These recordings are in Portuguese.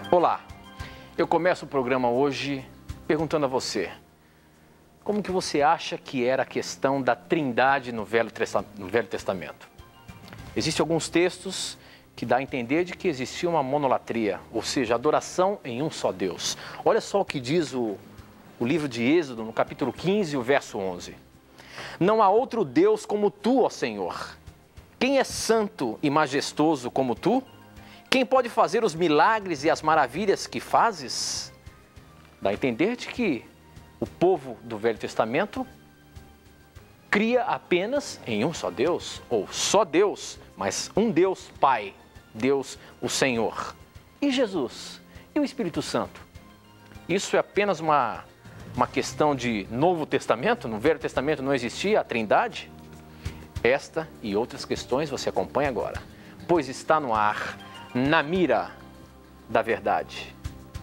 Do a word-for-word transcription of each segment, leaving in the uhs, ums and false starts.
Olá, eu começo o programa hoje perguntando a você, como que você acha que era a questão da trindade no Velho Testamento? Existem alguns textos que dá a entender de que existia uma monolatria, ou seja, adoração em um só Deus. Olha só o que diz o, o livro de Êxodo, no capítulo quinze, o verso onze. Não há outro Deus como tu, ó Senhor. Quem é santo e majestoso como tu? Quem pode fazer os milagres e as maravilhas que fazes? Dá a entender de que o povo do Velho Testamento cria apenas em um só Deus, ou só Deus, mas um Deus Pai, Deus o Senhor. E Jesus? E o Espírito Santo? Isso é apenas uma, uma questão de Novo Testamento? No Velho Testamento não existia a Trindade? Esta e outras questões você acompanha agora, pois está no ar, Na Mira da Verdade.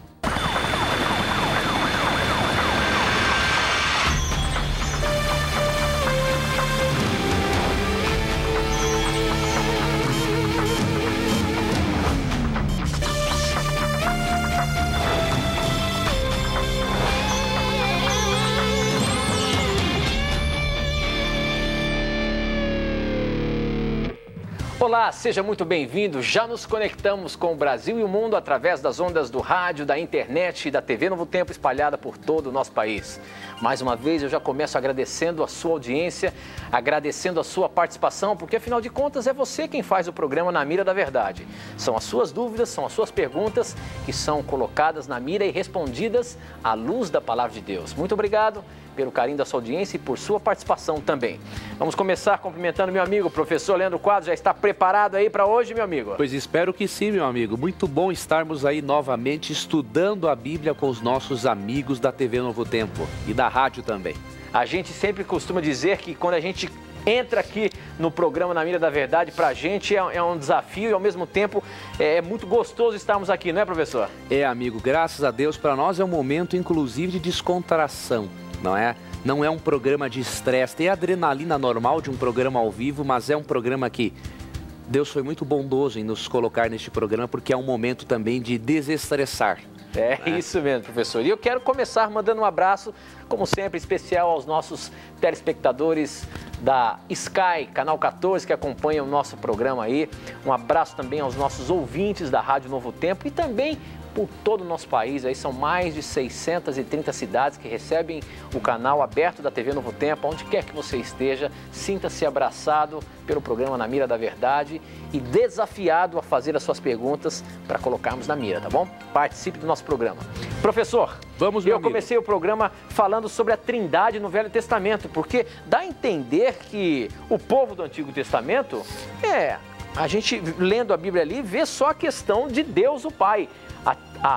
Olá, seja muito bem-vindo. Já nos conectamos com o Brasil e o mundo através das ondas do rádio, da internet e da T V Novo Tempo espalhada por todo o nosso país. Mais uma vez, eu já começo agradecendo a sua audiência, agradecendo a sua participação, porque afinal de contas é você quem faz o programa Na Mira da Verdade. São as suas dúvidas, são as suas perguntas que são colocadas na mira e respondidas à luz da Palavra de Deus. Muito obrigado pelo carinho da sua audiência e por sua participação também. Vamos começar cumprimentando meu amigo, professor Leandro Quadros. Já está preparado aí para hoje, meu amigo? Pois espero que sim, meu amigo. Muito bom estarmos aí novamente estudando a Bíblia com os nossos amigos da T V Novo Tempo e da rádio também. A gente sempre costuma dizer que quando a gente entra aqui no programa Na Mira da Verdade, pra gente é, é um desafio e ao mesmo tempo é, é muito gostoso estarmos aqui, não é, professor? É, amigo, graças a Deus, para nós é um momento inclusive de descontração. Não é? Não é um programa de estresse, tem a adrenalina normal de um programa ao vivo, mas é um programa que Deus foi muito bondoso em nos colocar neste programa, porque é um momento também de desestressar. É né? Isso mesmo, professor. E eu quero começar mandando um abraço, como sempre, especial aos nossos telespectadores da Sky, canal quatorze, que acompanham o nosso programa aí. Um abraço também aos nossos ouvintes da Rádio Novo Tempo e também por todo o nosso país. Aí são mais de seiscentas e trinta cidades que recebem o canal aberto da T V Novo Tempo. Onde quer que você esteja, sinta-se abraçado pelo programa Na Mira da Verdade e desafiado a fazer as suas perguntas para colocarmos na mira, tá bom? Participe do nosso programa. Professor, vamos, meu eu amigo. comecei o programa falando sobre a Trindade no Velho Testamento, porque dá a entender que o povo do Antigo Testamento, é, a gente lendo a Bíblia ali, vê só a questão de Deus o Pai, A,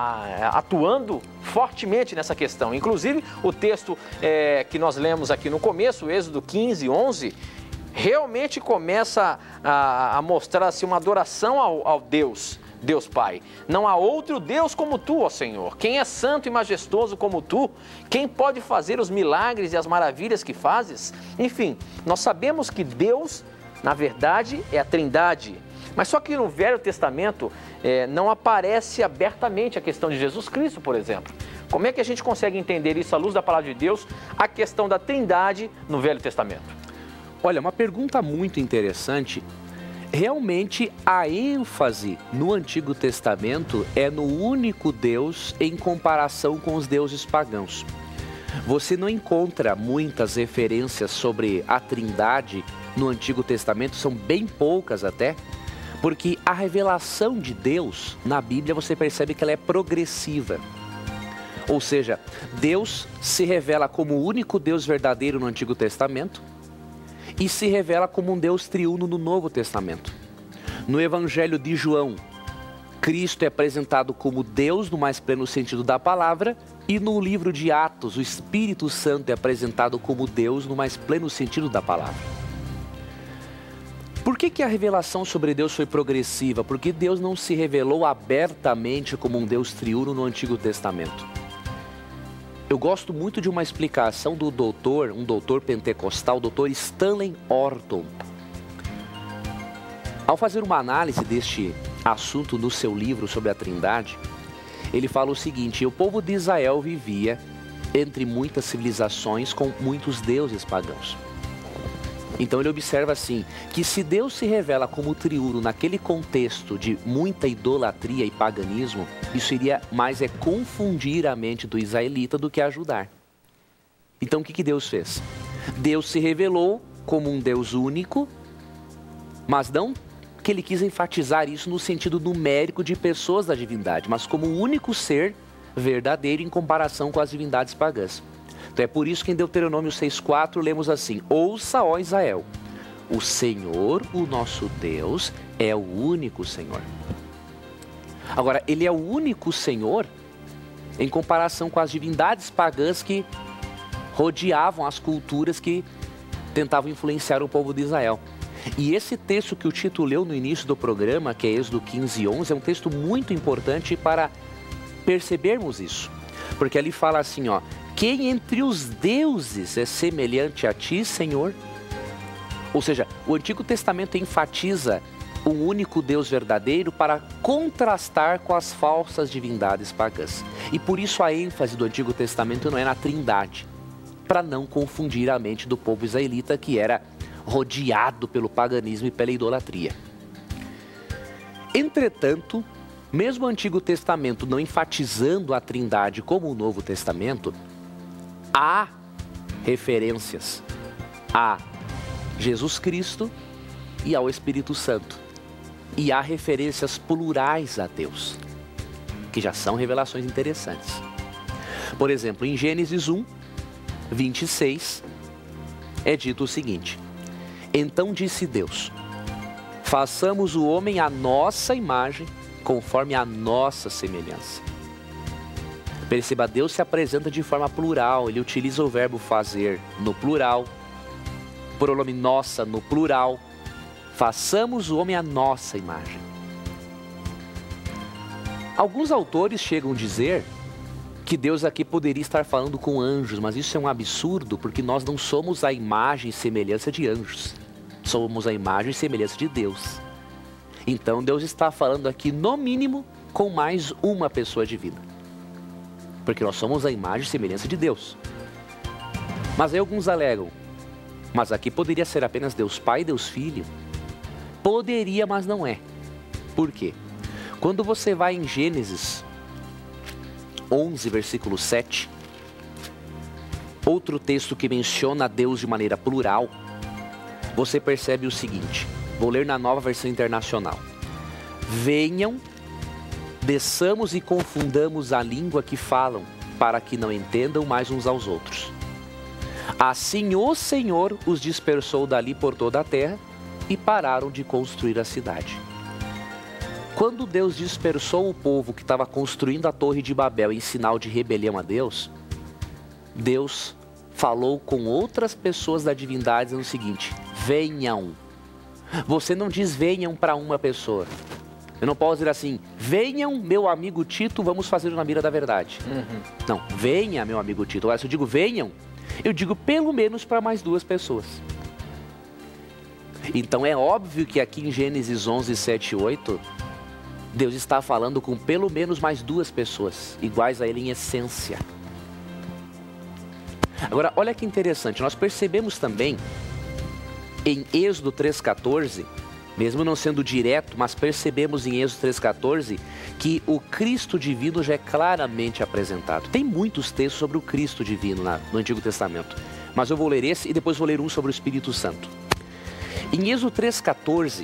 a, atuando fortemente nessa questão. Inclusive, o texto é, que nós lemos aqui no começo, o Êxodo quinze, onze, realmente começa a, a mostrar assim, uma adoração ao, ao Deus, Deus Pai. Não há outro Deus como tu, ó Senhor. Quem é santo e majestoso como tu? Quem pode fazer os milagres e as maravilhas que fazes? Enfim, nós sabemos que Deus, na verdade, é a Trindade. Mas só que no Velho Testamento é, não aparece abertamente a questão de Jesus Cristo, por exemplo. Como é que a gente consegue entender isso à luz da Palavra de Deus, a questão da Trindade no Velho Testamento? Olha, uma pergunta muito interessante. Realmente a ênfase no Antigo Testamento é no único Deus em comparação com os deuses pagãos. Você não encontra muitas referências sobre a Trindade no Antigo Testamento, são bem poucas até. Porque a revelação de Deus na Bíblia você percebe que ela é progressiva. Ou seja, Deus se revela como o único Deus verdadeiro no Antigo Testamento e se revela como um Deus triuno no Novo Testamento. No Evangelho de João, Cristo é apresentado como Deus no mais pleno sentido da palavra e no livro de Atos, o Espírito Santo é apresentado como Deus no mais pleno sentido da palavra. Por que que a revelação sobre Deus foi progressiva? Porque Deus não se revelou abertamente como um Deus triuno no Antigo Testamento. Eu gosto muito de uma explicação do doutor, um doutor pentecostal, o doutor Stanley Orton. Ao fazer uma análise deste assunto no seu livro sobre a Trindade, ele fala o seguinte: o povo de Israel vivia entre muitas civilizações com muitos deuses pagãos. Então ele observa assim, que se Deus se revela como triuno naquele contexto de muita idolatria e paganismo, isso iria mais é confundir a mente do israelita do que ajudar. Então o que, que Deus fez? Deus se revelou como um Deus único, mas não que ele quis enfatizar isso no sentido numérico de pessoas da divindade, mas como o único ser verdadeiro em comparação com as divindades pagãs. Então é por isso que em Deuteronômio seis, quatro lemos assim: ouça, ó Israel, o Senhor, o nosso Deus, é o único Senhor. Agora, ele é o único Senhor em comparação com as divindades pagãs que rodeavam as culturas que tentavam influenciar o povo de Israel. E esse texto que o Tito leu no início do programa, que é Êxodo quinze, onze, é um texto muito importante para percebermos isso. Porque ali fala assim, ó: quem entre os deuses é semelhante a ti, Senhor? Ou seja, o Antigo Testamento enfatiza um único Deus verdadeiro para contrastar com as falsas divindades pagãs. E por isso a ênfase do Antigo Testamento não é na Trindade, para não confundir a mente do povo israelita, que era rodeado pelo paganismo e pela idolatria. Entretanto, mesmo o Antigo Testamento não enfatizando a Trindade como o Novo Testamento, há referências a Jesus Cristo e ao Espírito Santo. E há referências plurais a Deus, que já são revelações interessantes. Por exemplo, em Gênesis um, vinte e seis, é dito o seguinte: então disse Deus, façamos o homem à nossa imagem, conforme a nossa semelhança. Perceba, Deus se apresenta de forma plural, ele utiliza o verbo fazer no plural, pronome nossa no plural. Façamos o homem à nossa imagem. Alguns autores chegam a dizer que Deus aqui poderia estar falando com anjos, mas isso é um absurdo, porque nós não somos a imagem e semelhança de anjos. Somos a imagem e semelhança de Deus. Então Deus está falando aqui, no mínimo, com mais uma pessoa divina. Porque nós somos a imagem e semelhança de Deus. Mas aí alguns alegam, mas aqui poderia ser apenas Deus Pai e Deus Filho. Poderia, mas não é. Por quê? Quando você vai em Gênesis onze, versículo sete, outro texto que menciona Deus de maneira plural, você percebe o seguinte, vou ler na Nova Versão Internacional: venham, desçamos e confundamos a língua que falam, para que não entendam mais uns aos outros. Assim o Senhor os dispersou dali por toda a terra e pararam de construir a cidade. Quando Deus dispersou o povo que estava construindo a Torre de Babel em sinal de rebelião a Deus, Deus falou com outras pessoas da divindade no seguinte: venham. Você não diz venham para uma pessoa. Eu não posso dizer assim: venham, meu amigo Tito, vamos fazer na mira da verdade. Uhum. Não, venha, meu amigo Tito. Agora, se eu digo venham, eu digo pelo menos para mais duas pessoas. Então é óbvio que aqui em Gênesis onze, sete e oito, Deus está falando com pelo menos mais duas pessoas, iguais a Ele em essência. Agora, olha que interessante, nós percebemos também em Êxodo três, quatorze, mesmo não sendo direto, mas percebemos em Êxodo três, quatorze, que o Cristo divino já é claramente apresentado. Tem muitos textos sobre o Cristo divino na, no Antigo Testamento, mas eu vou ler esse e depois vou ler um sobre o Espírito Santo. Em Êxodo três, quatorze,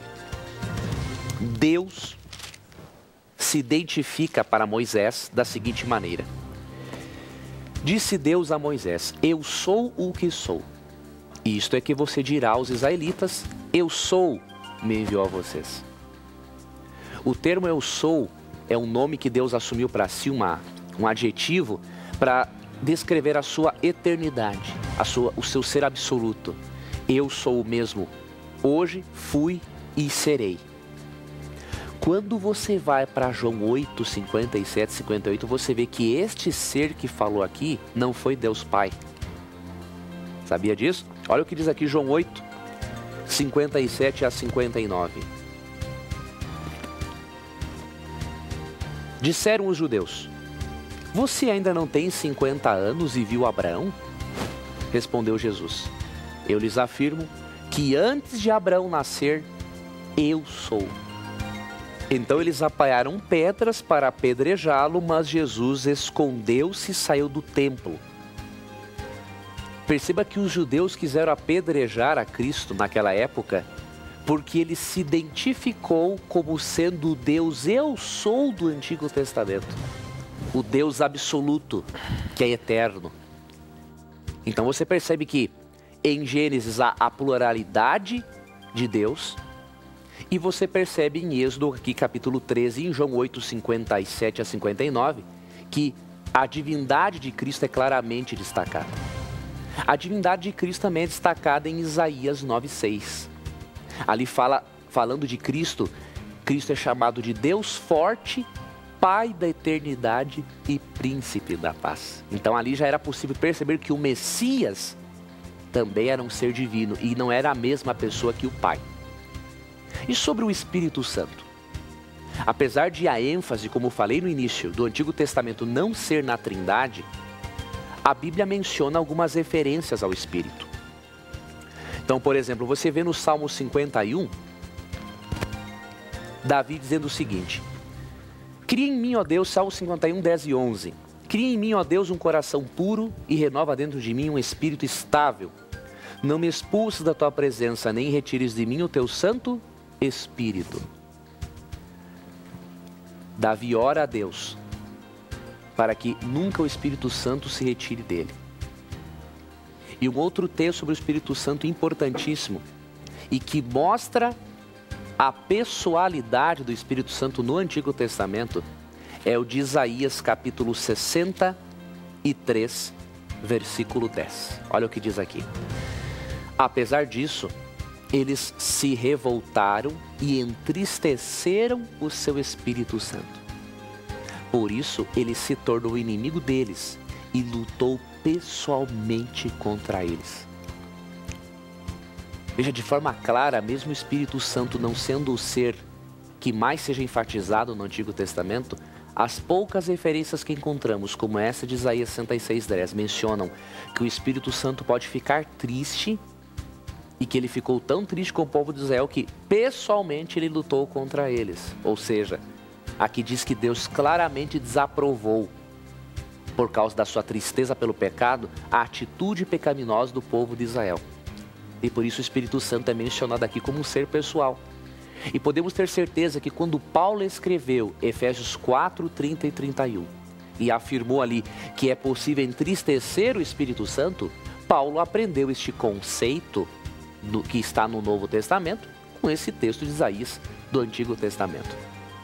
Deus se identifica para Moisés da seguinte maneira: disse Deus a Moisés, eu sou o que sou. Isto é que você dirá aos israelitas, eu sou, me enviou a vocês. O termo eu sou é um nome que Deus assumiu para si, uma, um adjetivo para descrever a sua eternidade, a sua, o seu ser absoluto. Eu sou o mesmo hoje, fui e serei. Quando você vai para João oito, cinquenta e sete, cinquenta e oito, você vê que este ser que falou aqui não foi Deus Pai. Sabia disso? Olha o que diz aqui João oito, cinquenta e sete a cinquenta e nove. Disseram os judeus, você ainda não tem cinquenta anos e viu Abraão? Respondeu Jesus, eu lhes afirmo que antes de Abraão nascer, eu sou. Então eles apanharam pedras para apedrejá-lo, mas Jesus escondeu-se e saiu do templo. Perceba que os judeus quiseram apedrejar a Cristo naquela época, porque ele se identificou como sendo o Deus eu sou do Antigo Testamento. O Deus absoluto, que é eterno. Então você percebe que em Gênesis há a pluralidade de Deus, e você percebe em Êxodo, aqui capítulo treze, em João oito, cinquenta e sete a cinquenta e nove, que a divindade de Cristo é claramente destacada. A divindade de Cristo também é destacada em Isaías nove, seis. Ali fala, falando de Cristo, Cristo é chamado de Deus forte, Pai da eternidade e Príncipe da paz. Então ali já era possível perceber que o Messias também era um ser divino e não era a mesma pessoa que o Pai. E sobre o Espírito Santo? Apesar de a ênfase, como falei no início, do Antigo Testamento não ser na Trindade, a Bíblia menciona algumas referências ao Espírito. Então, por exemplo, você vê no Salmo cinquenta e um, Davi dizendo o seguinte, cria em mim, ó Deus, Salmo cinquenta e um, dez e onze, cria em mim, ó Deus, um coração puro e renova dentro de mim um espírito estável. Não me expulses da tua presença, nem retires de mim o teu santo Espírito. Davi ora a Deus para que nunca o Espírito Santo se retire dele. E um outro texto sobre o Espírito Santo importantíssimo e que mostra a pessoalidade do Espírito Santo no Antigo Testamento é o de Isaías capítulo sessenta e três, versículo dez. Olha o que diz aqui. Apesar disso, eles se revoltaram e entristeceram o seu Espírito Santo. Por isso, ele se tornou inimigo deles e lutou pessoalmente contra eles. Veja, de forma clara, mesmo o Espírito Santo não sendo o ser que mais seja enfatizado no Antigo Testamento, as poucas referências que encontramos, como essa de Isaías sessenta e seis, dez, mencionam que o Espírito Santo pode ficar triste e que ele ficou tão triste com o povo de Israel que pessoalmente ele lutou contra eles. Ou seja, aqui diz que Deus claramente desaprovou, por causa da sua tristeza pelo pecado, a atitude pecaminosa do povo de Israel. E por isso o Espírito Santo é mencionado aqui como um ser pessoal. E podemos ter certeza que quando Paulo escreveu Efésios quatro, trinta e trinta e um, e afirmou ali que é possível entristecer o Espírito Santo, Paulo aprendeu este conceito do, que está no Novo Testamento com esse texto de Isaías do Antigo Testamento.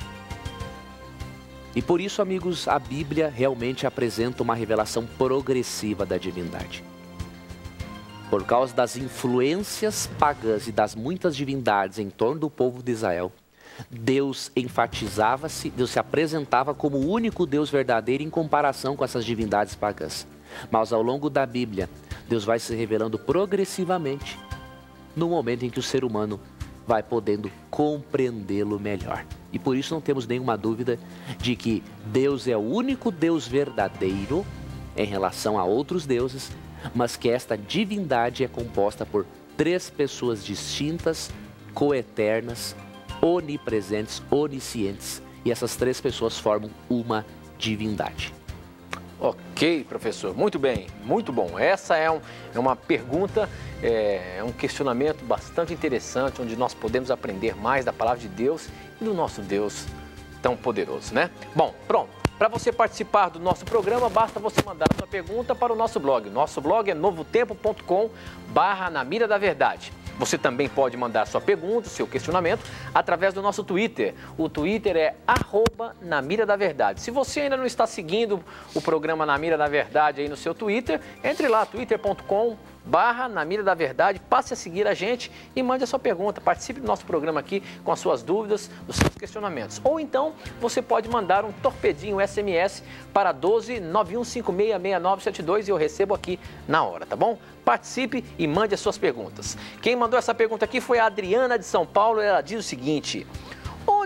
E por isso, amigos, a Bíblia realmente apresenta uma revelação progressiva da divindade. Por causa das influências pagãs e das muitas divindades em torno do povo de Israel, Deus enfatizava-se, Deus se apresentava como o único Deus verdadeiro em comparação com essas divindades pagãs. Mas ao longo da Bíblia, Deus vai se revelando progressivamente no momento em que o ser humano vai podendo compreendê-lo melhor. E por isso não temos nenhuma dúvida de que Deus é o único Deus verdadeiro em relação a outros deuses, mas que esta divindade é composta por três pessoas distintas, coeternas, onipresentes, oniscientes. E essas três pessoas formam uma divindade. Ok, professor. Muito bem, muito bom. Essa é, um, é uma pergunta, é, é um questionamento bastante interessante, onde nós podemos aprender mais da palavra de Deus e do nosso Deus tão poderoso, né? Bom, pronto. Para você participar do nosso programa, basta você mandar a sua pergunta para o nosso blog. Nosso blog é novotempo ponto com barra na mira da verdade. Você também pode mandar sua pergunta, seu questionamento, através do nosso Twitter. O Twitter é arroba na mira da verdade. Se você ainda não está seguindo o programa Na Mira da Verdade aí no seu Twitter, entre lá, twitter ponto com barra na mira da verdade, passe a seguir a gente e mande a sua pergunta, participe do nosso programa aqui com as suas dúvidas, os seus questionamentos. Ou então, você pode mandar um torpedinho S M S para doze nove um cinco seis seis nove sete dois e eu recebo aqui na hora, tá bom? Participe e mande as suas perguntas. Quem mandou essa pergunta aqui foi a Adriana de São Paulo, ela diz o seguinte: onde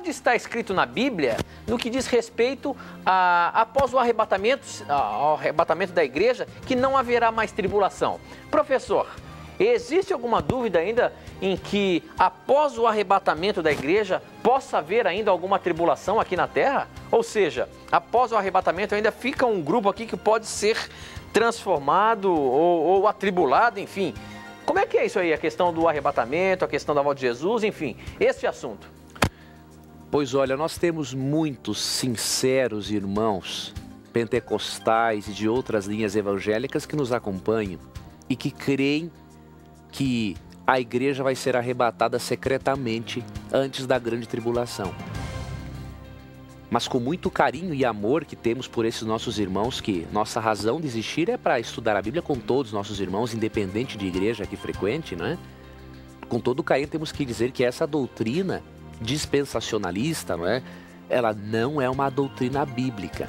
onde está escrito na Bíblia, no que diz respeito a, após o arrebatamento, ao arrebatamento da igreja, que não haverá mais tribulação? Professor, existe alguma dúvida ainda em que após o arrebatamento da igreja possa haver ainda alguma tribulação aqui na Terra? Ou seja, após o arrebatamento ainda fica um grupo aqui que pode ser transformado ou, ou atribulado, enfim. Como é que é isso aí, a questão do arrebatamento, a questão da volta de Jesus, enfim, esse assunto? Pois olha, nós temos muitos sinceros irmãos pentecostais e de outras linhas evangélicas que nos acompanham e que creem que a igreja vai ser arrebatada secretamente antes da grande tribulação. Mas com muito carinho e amor que temos por esses nossos irmãos, que nossa razão de existir é para estudar a Bíblia com todos os nossos irmãos, independente de igreja que frequente, né? Com todo carinho temos que dizer que essa doutrina dispensacionalista, não é? Ela não é uma doutrina bíblica.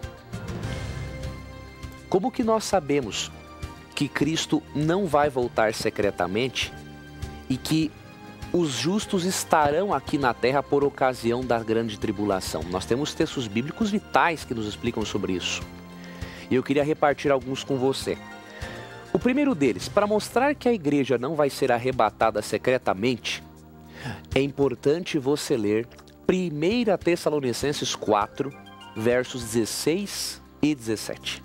Como que nós sabemos que Cristo não vai voltar secretamente e que os justos estarão aqui na terra por ocasião da grande tribulação? Nós temos textos bíblicos vitais que nos explicam sobre isso. E eu queria repartir alguns com você. O primeiro deles, para mostrar que a igreja não vai ser arrebatada secretamente, é importante você ler primeira Tessalonicenses quatro, versos dezesseis e dezessete.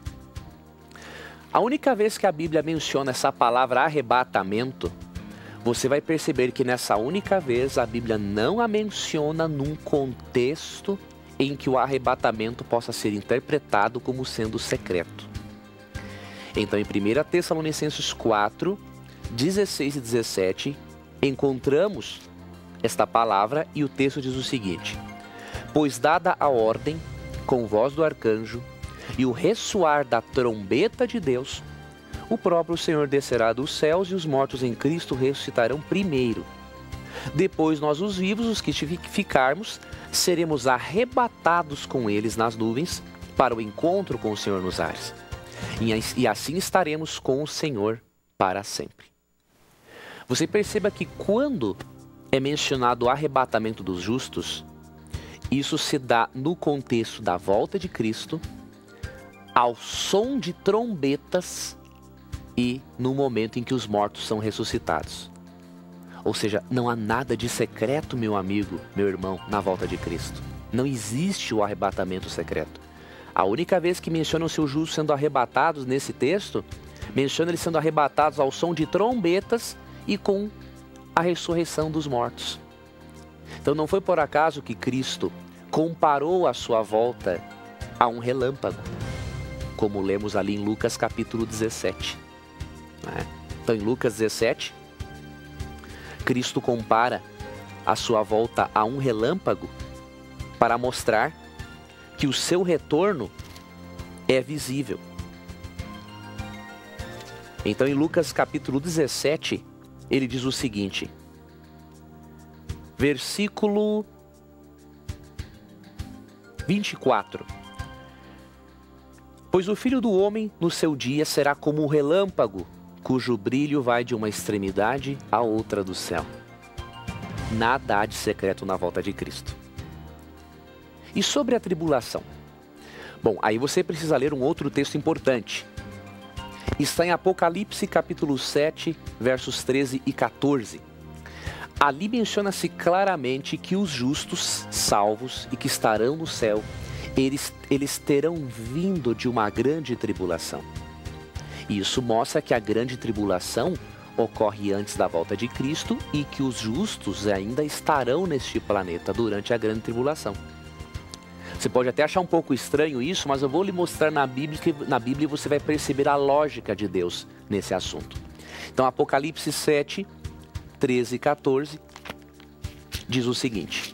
A única vez que a Bíblia menciona essa palavra arrebatamento, você vai perceber que nessa única vez a Bíblia não a menciona num contexto em que o arrebatamento possa ser interpretado como sendo secreto. Então, em primeira Tessalonicenses quatro, dezesseis e dezessete, encontramos esta palavra e o texto diz o seguinte: pois dada a ordem, com voz do arcanjo e o ressoar da trombeta de Deus, o próprio Senhor descerá dos céus e os mortos em Cristo ressuscitarão primeiro. Depois nós, os vivos, os que ficarmos, seremos arrebatados com eles nas nuvens para o encontro com o Senhor nos ares. E assim estaremos com o Senhor para sempre. Você perceba que quando é mencionado o arrebatamento dos justos, isso se dá no contexto da volta de Cristo, ao som de trombetas e no momento em que os mortos são ressuscitados. Ou seja, não há nada de secreto, meu amigo, meu irmão, na volta de Cristo. Não existe o arrebatamento secreto. A única vez que menciona os seus justos sendo arrebatados nesse texto, menciona eles sendo arrebatados ao som de trombetas e com a ressurreição dos mortos. Então não foi por acaso que Cristo comparou a sua volta a um relâmpago, como lemos ali em Lucas capítulo dezessete. Então em Lucas dezessete, Cristo compara a sua volta a um relâmpago para mostrar que o seu retorno é visível. Então em Lucas capítulo dezessete, ele diz o seguinte, versículo vinte e quatro. Pois o Filho do Homem no seu dia será como um relâmpago, cujo brilho vai de uma extremidade à outra do céu. Nada há de secreto na volta de Cristo. E sobre a tribulação? Bom, aí você precisa ler um outro texto importante. Está em Apocalipse capítulo sete, versos treze e quatorze. Ali menciona-se claramente que os justos, salvos e que estarão no céu, eles, eles terão vindo de uma grande tribulação. E isso mostra que a grande tribulação ocorre antes da volta de Cristo e que os justos ainda estarão neste planeta durante a grande tribulação. Você pode até achar um pouco estranho isso, mas eu vou lhe mostrar na Bíblia, na Bíblia você vai perceber a lógica de Deus nesse assunto. Então, Apocalipse sete, treze e quatorze diz o seguinte.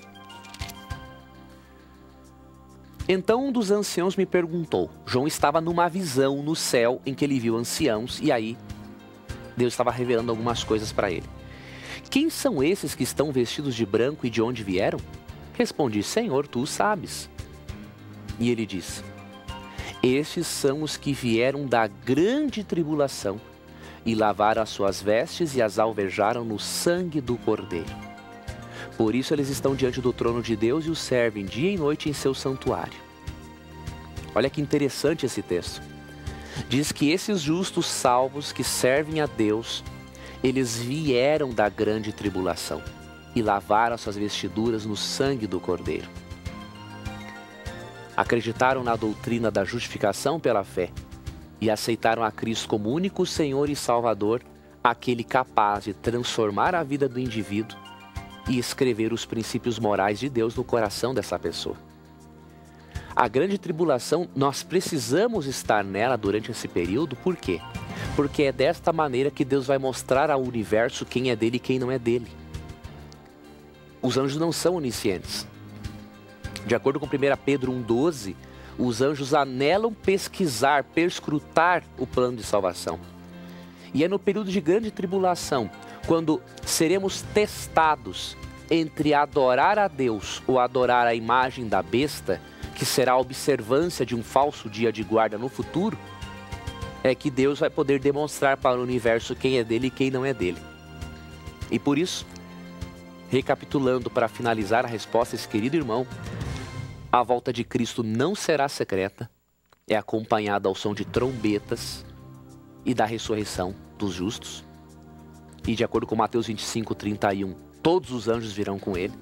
Então um dos anciãos me perguntou, João estava numa visão no céu em que ele viu anciãos e aí Deus estava revelando algumas coisas para ele. Quem são esses que estão vestidos de branco e de onde vieram? Respondi, Senhor, tu sabes. E ele disse, estes são os que vieram da grande tribulação e lavaram as suas vestes e as alvejaram no sangue do Cordeiro. Por isso eles estão diante do trono de Deus e o servem dia e noite em seu santuário. Olha que interessante esse texto. Diz que esses justos salvos que servem a Deus, eles vieram da grande tribulação e lavaram suas vestiduras no sangue do Cordeiro. Acreditaram na doutrina da justificação pela fé e aceitaram a Cristo como único Senhor e Salvador, aquele capaz de transformar a vida do indivíduo e escrever os princípios morais de Deus no coração dessa pessoa. A grande tribulação, nós precisamos estar nela durante esse período, por quê? Porque é desta maneira que Deus vai mostrar ao universo quem é dele e quem não é dele. Os anjos não são oniscientes. De acordo com primeira Pedro um, doze, os anjos anelam pesquisar, perscrutar o plano de salvação. E é no período de grande tribulação, quando seremos testados entre adorar a Deus ou adorar a imagem da besta, que será a observância de um falso dia de guarda no futuro, é que Deus vai poder demonstrar para o universo quem é dele e quem não é dele. E por isso, recapitulando para finalizar a resposta, esse querido irmão, a volta de Cristo não será secreta, é acompanhada ao som de trombetas e da ressurreição dos justos. E de acordo com Mateus vinte e cinco, trinta e um, todos os anjos virão com ele.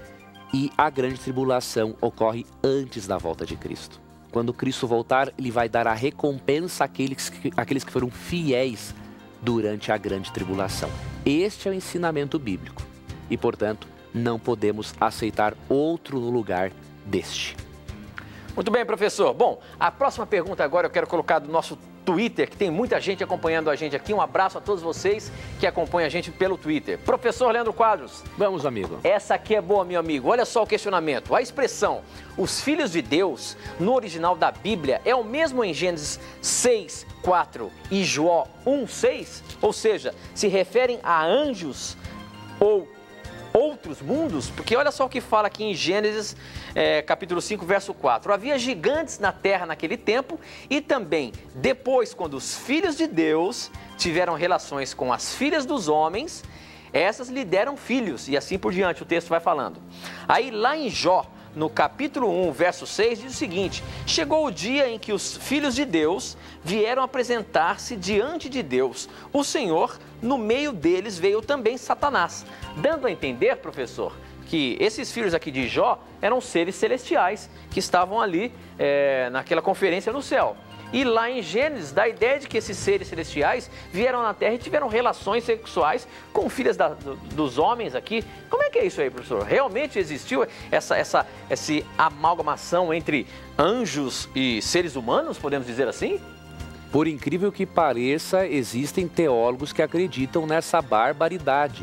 E a grande tribulação ocorre antes da volta de Cristo. Quando Cristo voltar, ele vai dar a recompensa àqueles que, àqueles que foram fiéis durante a grande tribulação. Este é o ensinamento bíblico. E, portanto, não podemos aceitar outro no lugar deste. Muito bem, professor. Bom, a próxima pergunta agora eu quero colocar do nosso Twitter, que tem muita gente acompanhando a gente aqui. Um abraço a todos vocês que acompanham a gente pelo Twitter. Professor Leandro Quadros. Vamos, amigo. Essa aqui é boa, meu amigo. Olha só o questionamento. A expressão os filhos de Deus, no original da Bíblia, é o mesmo em Gênesis seis, quatro e Jó um, seis? Ou seja, se referem a anjos ou outros mundos? Porque olha só o que fala aqui em Gênesis, é, capítulo cinco, verso quatro. Havia gigantes na terra naquele tempo e também depois, quando os filhos de Deus tiveram relações com as filhas dos homens, essas lhe deram filhos, e assim por diante o texto vai falando. Aí lá em Jó, no capítulo um, verso seis, diz o seguinte: chegou o dia em que os filhos de Deus vieram apresentar-se diante de Deus, o Senhor. No meio deles veio também Satanás, dando a entender, professor, que esses filhos aqui de Jó eram seres celestiais que estavam ali é, naquela conferência no céu. E lá em Gênesis dá a ideia de que esses seres celestiais vieram na terra e tiveram relações sexuais com filhas da, do, dos homens aqui. Como é que é isso aí, professor? Realmente existiu essa, essa, essa amalgamação entre anjos e seres humanos, podemos dizer assim? Por incrível que pareça, existem teólogos que acreditam nessa barbaridade,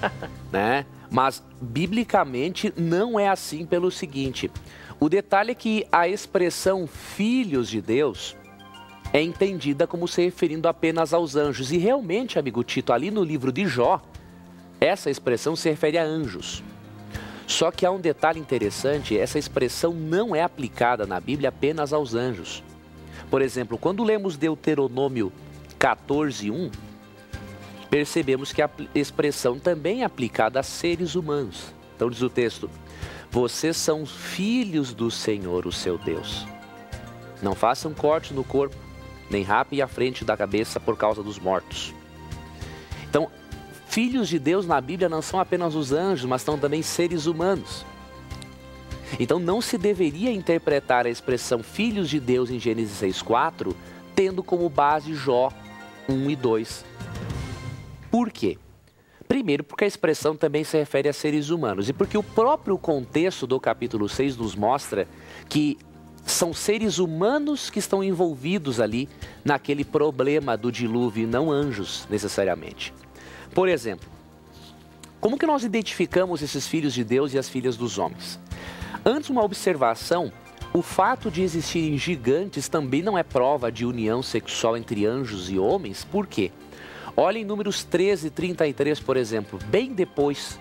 né? Mas, biblicamente, não é assim pelo seguinte. O detalhe é que a expressão filhos de Deus é entendida como se referindo apenas aos anjos. E realmente, amigo Tito, ali no livro de Jó, essa expressão se refere a anjos. Só que há um detalhe interessante, essa expressão não é aplicada na Bíblia apenas aos anjos. Por exemplo, quando lemos Deuteronômio quatorze, um, percebemos que a expressão também é aplicada a seres humanos. Então diz o texto: vocês são filhos do Senhor, o seu Deus. Não façam corte no corpo, nem rapem a frente da cabeça por causa dos mortos. Então, filhos de Deus na Bíblia não são apenas os anjos, mas são também seres humanos. Então não se deveria interpretar a expressão filhos de Deus em Gênesis seis, quatro, tendo como base Jó um e dois. Por quê? Primeiro, porque a expressão também se refere a seres humanos e porque o próprio contexto do capítulo seis nos mostra que são seres humanos que estão envolvidos ali naquele problema do dilúvio e não anjos necessariamente. Por exemplo, como que nós identificamos esses filhos de Deus e as filhas dos homens? Antes, uma observação: o fato de existirem gigantes também não é prova de união sexual entre anjos e homens. Por quê? Olhem Números treze, trinta e três, por exemplo, bem depois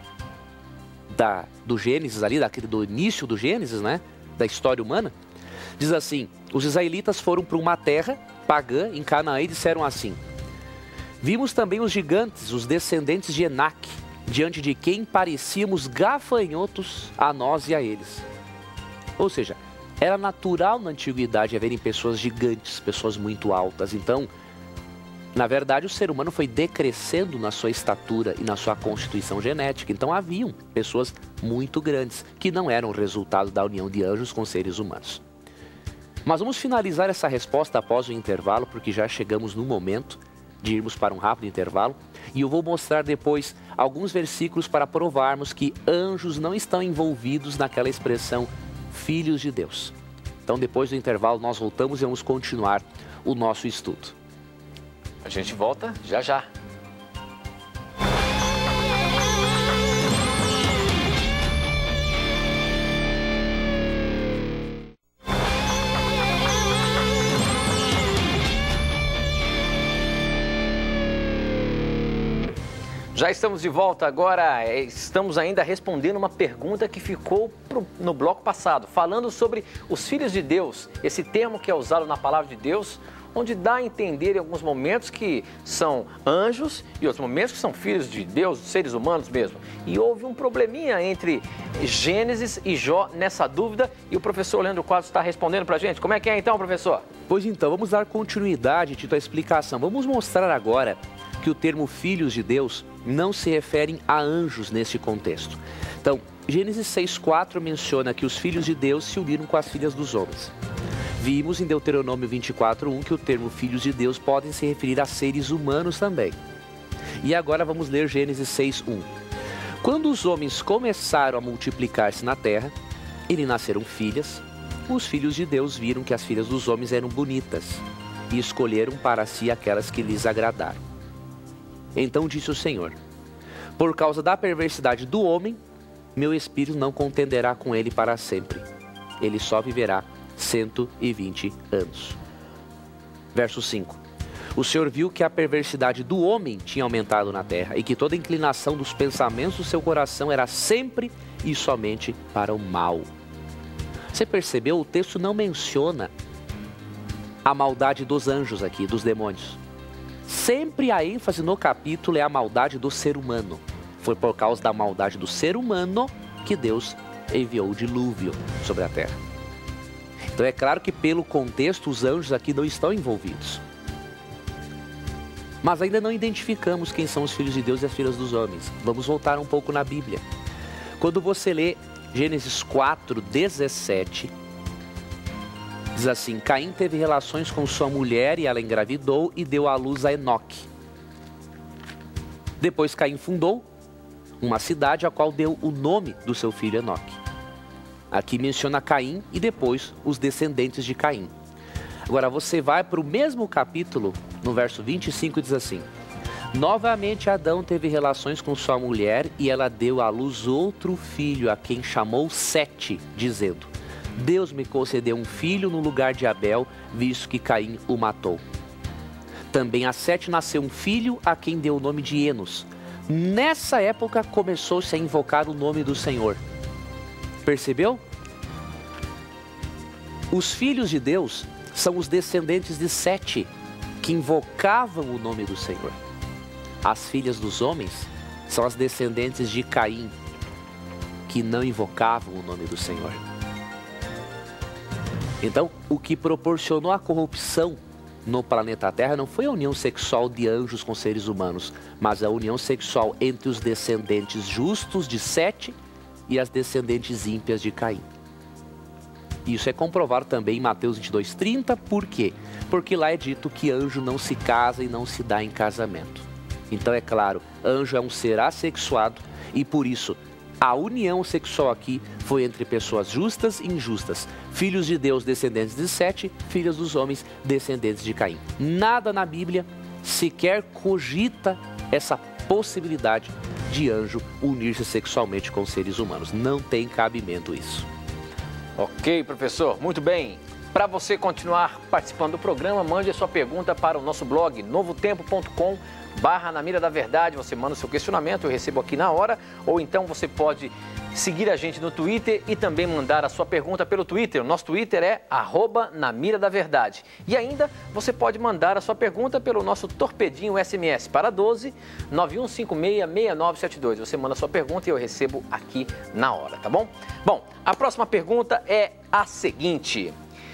da, do Gênesis ali, daquele, do início do Gênesis, né, da história humana. Diz assim: os israelitas foram para uma terra pagã em Canaã e disseram assim: vimos também os gigantes, os descendentes de Enaque, diante de quem parecíamos gafanhotos a nós e a eles. Ou seja, era natural na antiguidade haverem pessoas gigantes, pessoas muito altas. Então, na verdade, o ser humano foi decrescendo na sua estatura e na sua constituição genética. Então, haviam pessoas muito grandes que não eram resultado da união de anjos com seres humanos. Mas vamos finalizar essa resposta após o intervalo, porque já chegamos no momento de irmos para um rápido intervalo. E eu vou mostrar depois alguns versículos para provarmos que anjos não estão envolvidos naquela expressão filhos de Deus. Então, depois do intervalo, nós voltamos e vamos continuar o nosso estudo. A gente volta já já. Já estamos de volta agora, estamos ainda respondendo uma pergunta que ficou pro, no bloco passado, falando sobre os filhos de Deus, esse termo que é usado na palavra de Deus, onde dá a entender em alguns momentos que são anjos e outros momentos que são filhos de Deus, seres humanos mesmo. E houve um probleminha entre Gênesis e Jó nessa dúvida e o professor Leandro Quadros está respondendo para a gente. Como é que é então, professor? Pois então, vamos dar continuidade, Tito, à explicação. Vamos mostrar agora que o termo filhos de Deus não se referem a anjos neste contexto. Então, Gênesis seis, quatro menciona que os filhos de Deus se uniram com as filhas dos homens. Vimos em Deuteronômio vinte e quatro, um que o termo filhos de Deus podem se referir a seres humanos também. E agora vamos ler Gênesis seis, um. Quando os homens começaram a multiplicar-se na terra, e lhe nasceram filhas, os filhos de Deus viram que as filhas dos homens eram bonitas e escolheram para si aquelas que lhes agradaram. Então disse o Senhor: por causa da perversidade do homem, meu espírito não contenderá com ele para sempre. Ele só viverá cento e vinte anos. Verso cinco. O Senhor viu que a perversidade do homem tinha aumentado na terra e que toda a inclinação dos pensamentos do seu coração era sempre e somente para o mal. Você percebeu? O texto não menciona a maldade dos anjos aqui, dos demônios. Sempre a ênfase no capítulo é a maldade do ser humano. Foi por causa da maldade do ser humano que Deus enviou o dilúvio sobre a terra. Então é claro que pelo contexto os anjos aqui não estão envolvidos. Mas ainda não identificamos quem são os filhos de Deus e as filhas dos homens. Vamos voltar um pouco na Bíblia. Quando você lê Gênesis quatro, dezessete... diz assim: Caim teve relações com sua mulher e ela engravidou e deu à luz a Enoque. Depois Caim fundou uma cidade a qual deu o nome do seu filho Enoque. Aqui menciona Caim e depois os descendentes de Caim. Agora você vai para o mesmo capítulo, no verso vinte e cinco, diz assim: novamente Adão teve relações com sua mulher e ela deu à luz outro filho, a quem chamou Sete, dizendo: Deus me concedeu um filho no lugar de Abel, visto que Caim o matou. Também a Sete nasceu um filho, a quem deu o nome de Enos. Nessa época começou-se a invocar o nome do Senhor. Percebeu? Os filhos de Deus são os descendentes de Sete, que invocavam o nome do Senhor. As filhas dos homens são as descendentes de Caim, que não invocavam o nome do Senhor. Então, o que proporcionou a corrupção no planeta Terra não foi a união sexual de anjos com seres humanos, mas a união sexual entre os descendentes justos de Sete e as descendentes ímpias de Caim. Isso é comprovado também em Mateus vinte e dois, trinta, por quê? Porque lá é dito que anjo não se casa e não se dá em casamento. Então é claro, anjo é um ser assexuado e por isso a união sexual aqui foi entre pessoas justas e injustas. Filhos de Deus, descendentes de Sete, filhos dos homens, descendentes de Caim. Nada na Bíblia sequer cogita essa possibilidade de anjo unir-se sexualmente com seres humanos. Não tem cabimento isso. Ok, professor, muito bem. Para você continuar participando do programa, mande a sua pergunta para o nosso blog novo tempo ponto com. barra Na Mira da Verdade, você manda o seu questionamento, eu recebo aqui na hora, ou então você pode seguir a gente no Twitter e também mandar a sua pergunta pelo Twitter. O nosso Twitter é arroba Na Mira da Verdade. E ainda você pode mandar a sua pergunta pelo nosso torpedinho S M S para doze, nove um cinco seis, seis nove sete dois. Você manda a sua pergunta e eu recebo aqui na hora, tá bom? Bom, a próxima pergunta é a seguinte.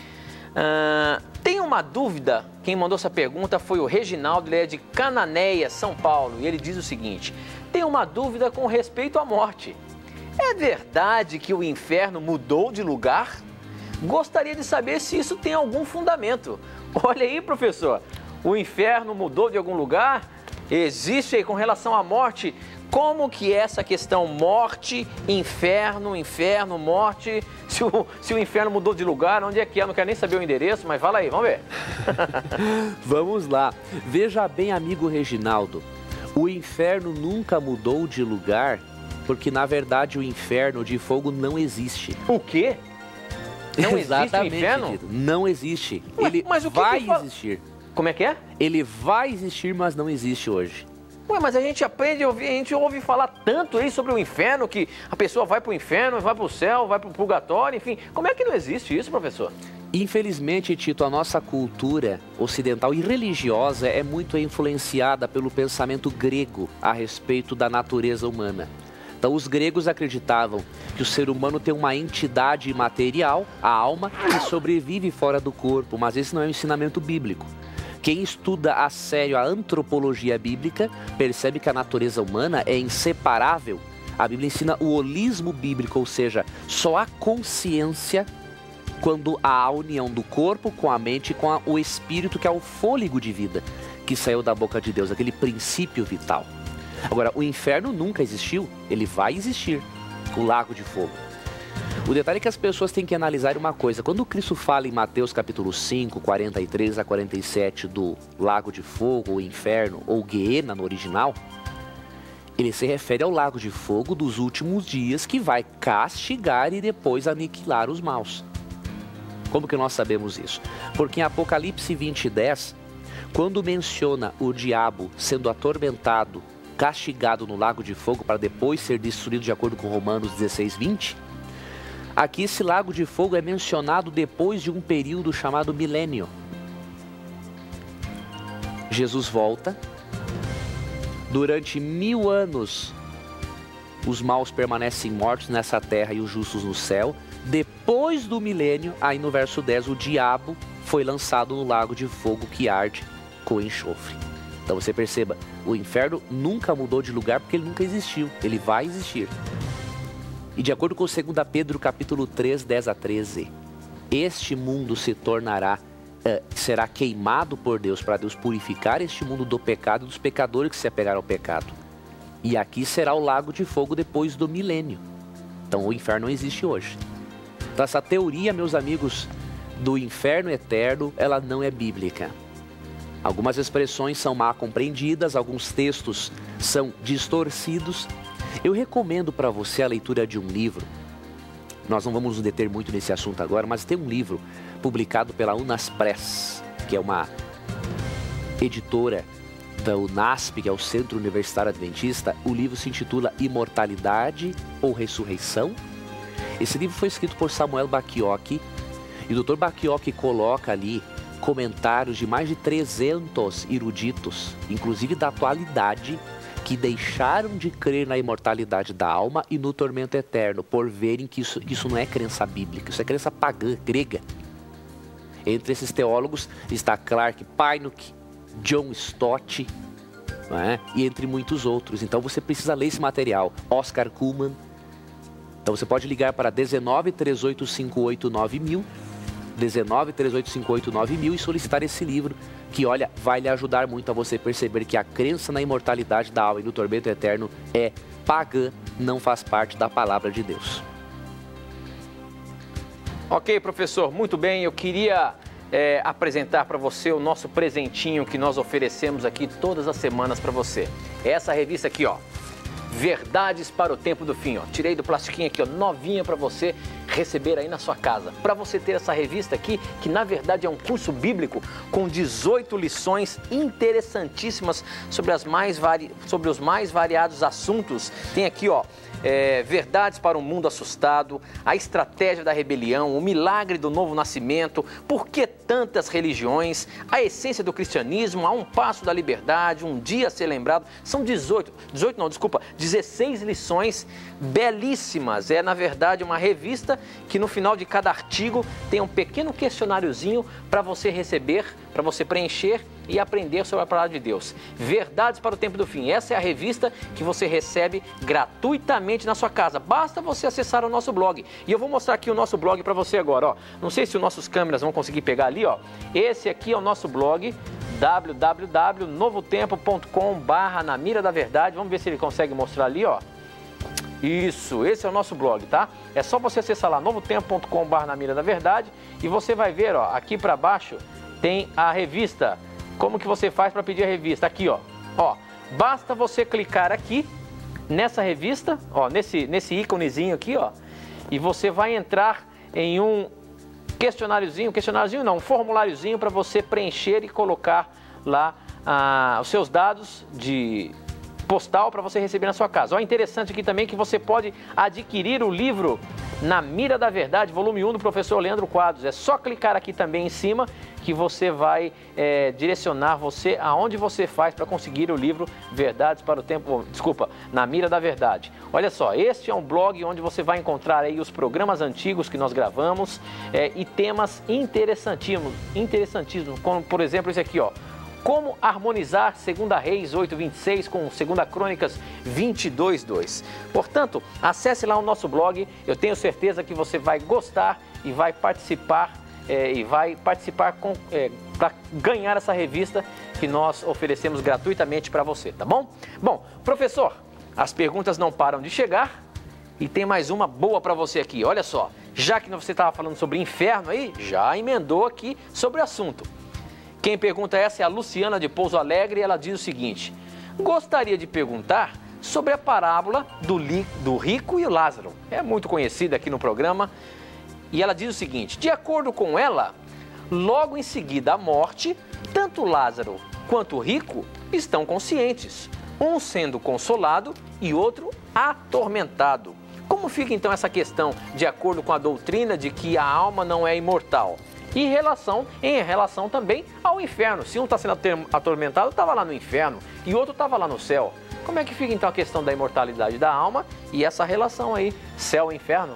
Uh, tem uma dúvida, quem mandou essa pergunta foi o Reginaldo, ele é de Cananéia, São Paulo, e ele diz o seguinte: tem uma dúvida com respeito à morte. É verdade que o inferno mudou de lugar? Gostaria de saber se isso tem algum fundamento. Olha aí, professor, o inferno mudou de algum lugar? Existe aí com relação à morte? Como que é essa questão morte, inferno, inferno, morte? Se o, se o inferno mudou de lugar, onde é que é? Não quero nem saber o endereço, mas fala aí, vamos ver. Vamos lá. Veja bem, amigo Reginaldo, o inferno nunca mudou de lugar, porque na verdade o inferno de fogo não existe. O quê? Não existe o inferno? Querido, não existe. Ué, Ele mas o que vai que fala... existir. Como é que é? Ele vai existir, mas não existe hoje. Ué, mas a gente aprende, a gente ouve falar tanto aí sobre o inferno, que a pessoa vai para o inferno, vai para o céu, vai para o purgatório, enfim. Como é que não existe isso, professor? Infelizmente, Tito, a nossa cultura ocidental e religiosa é muito influenciada pelo pensamento grego a respeito da natureza humana. Então, os gregos acreditavam que o ser humano tem uma entidade imaterial, a alma, que sobrevive fora do corpo, mas esse não é um ensinamento bíblico. Quem estuda a sério a antropologia bíblica percebe que a natureza humana é inseparável. A Bíblia ensina o holismo bíblico, ou seja, só há consciência quando há a união do corpo com a mente e com a, o espírito, que é o fôlego de vida que saiu da boca de Deus, aquele princípio vital. Agora, o inferno nunca existiu, ele vai existir, o lago de fogo. O detalhe é que as pessoas têm que analisar uma coisa. Quando Cristo fala em Mateus capítulo cinco, quarenta e três a quarenta e sete do lago de fogo, ou inferno, ou Guiena no original, ele se refere ao lago de fogo dos últimos dias, que vai castigar e depois aniquilar os maus. Como que nós sabemos isso? Porque em Apocalipse vinte, dez, quando menciona o diabo sendo atormentado, castigado no lago de fogo para depois ser destruído de acordo com Romanos dezesseis, vinte, aqui esse lago de fogo é mencionado depois de um período chamado milênio. Jesus volta, durante mil anos os maus permanecem mortos nessa terra e os justos no céu. Depois do milênio, aí no verso dez, o diabo foi lançado no lago de fogo que arde com enxofre. Então você perceba, o inferno nunca mudou de lugar porque ele nunca existiu, ele vai existir. E de acordo com dois Pedro capítulo três, dez a treze, este mundo se tornará, uh, será queimado por Deus, para Deus purificar este mundo do pecado e dos pecadores que se apegaram ao pecado. E aqui será o lago de fogo depois do milênio. Então o inferno não existe hoje. Então essa teoria, meus amigos, do inferno eterno, ela não é bíblica. Algumas expressões são mal compreendidas, alguns textos são distorcidos. Eu recomendo para você a leitura de um livro. Nós não vamos nos deter muito nesse assunto agora, mas tem um livro publicado pela Unaspress, que é uma editora da UNASP, que é o Centro Universitário Adventista. O livro se intitula Imortalidade ou Ressurreição. Esse livro foi escrito por Samuel Bacchiocchi, e o doutor Bacchiocchi coloca ali comentários de mais de trezentos eruditos, inclusive da atualidade, que deixaram de crer na imortalidade da alma e no tormento eterno, por verem que isso, isso não é crença bíblica, isso é crença pagã, grega. Entre esses teólogos está Clark Pinnock, John Stott, não é? E entre muitos outros. Então você precisa ler esse material. Oscar Cullmann. Então você pode ligar para dezenove, três oito cinco oito, nove mil, dezenove, três oito cinco oito, nove mil e solicitar esse livro, que, olha, vai lhe ajudar muito a você perceber que a crença na imortalidade da alma e no tormento eterno é pagã, não faz parte da palavra de Deus. Ok, professor, muito bem. Eu queria é, apresentar para você o nosso presentinho que nós oferecemos aqui todas as semanas para você. Essa revista aqui, ó, Verdades para o Tempo do Fim. Ó. Tirei do plastiquinho aqui, ó, novinha para você receber aí na sua casa. Para você ter essa revista aqui, que na verdade é um curso bíblico com dezoito lições interessantíssimas sobre, as mais vari... sobre os mais variados assuntos. Tem aqui, ó, É, verdades para um mundo assustado, a estratégia da rebelião, o milagre do novo nascimento, por que tantas religiões, a essência do cristianismo, a um passo da liberdade, um dia a ser lembrado. São dezoito, dezoito não, desculpa, dezesseis lições belíssimas. É, na verdade, uma revista que no final de cada artigo tem um pequeno questionáriozinho para você receber, para você preencher e aprender sobre a palavra de Deus. Verdades para o Tempo do Fim. Essa é a revista que você recebe gratuitamente na sua casa. Basta você acessar o nosso blog. E eu vou mostrar aqui o nosso blog para você agora. Ó. Não sei se os nossos câmeras vão conseguir pegar ali. Ó. Esse aqui é o nosso blog, w w w ponto novo tempo ponto com barra na mira da verdade. Vamos ver se ele consegue mostrar ali. Ó. Isso, esse é o nosso blog, tá? É só você acessar lá, novo tempo ponto com barra na mira da verdade. E você vai ver, ó, aqui para baixo tem a revista. Como que você faz para pedir a revista? Aqui, ó. Ó, basta você clicar aqui nessa revista, ó, nesse, nesse íconezinho aqui, ó, e você vai entrar em um questionáriozinho, questionáriozinho não, um formuláriozinho para você preencher e colocar lá ah, os seus dados de postal para você receber na sua casa. Ó, interessante aqui também que você pode adquirir o livro Na Mira da Verdade, volume um do professor Leandro Quadros. É só clicar aqui também em cima que você vai é, direcionar você aonde você faz para conseguir o livro Verdades para o Tempo, desculpa, Na Mira da Verdade. Olha só, este é um blog onde você vai encontrar aí os programas antigos que nós gravamos é, e temas interessantíssimos, interessantíssimos, como por exemplo esse aqui, ó. Como harmonizar segunda Reis oito, vinte e seis com segunda Crônicas vinte e dois, dois. Portanto, acesse lá o nosso blog, eu tenho certeza que você vai gostar e vai participar, é, e vai participar é, para ganhar essa revista que nós oferecemos gratuitamente para você, tá bom? Bom, professor, as perguntas não param de chegar e tem mais uma boa para você aqui. Olha só, já que você estava falando sobre inferno aí, já emendou aqui sobre o assunto. Quem pergunta essa é a Luciana de Pouso Alegre e ela diz o seguinte: gostaria de perguntar sobre a parábola do, li, do rico e o Lázaro. É muito conhecida aqui no programa. E ela diz o seguinte: de acordo com ela, logo em seguida à morte, tanto Lázaro quanto o rico estão conscientes, um sendo consolado e outro atormentado. Como fica então essa questão de acordo com a doutrina de que a alma não é imortal? E em relação, em relação também ao inferno. Se um está sendo atormentado, estava lá no inferno e outro estava lá no céu. Como é que fica então a questão da imortalidade da alma e essa relação aí, céu e inferno?